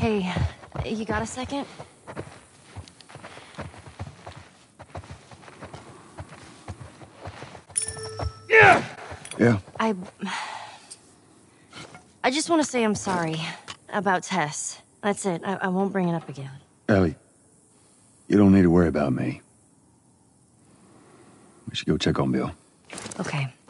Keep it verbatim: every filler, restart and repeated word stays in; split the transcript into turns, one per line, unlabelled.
Hey, you got a second?
Yeah!
Yeah?
I... I just want to say I'm sorry about Tess. That's it. I, I won't bring it up again.
Ellie, you don't need to worry about me. We should go check on Bill.
Okay.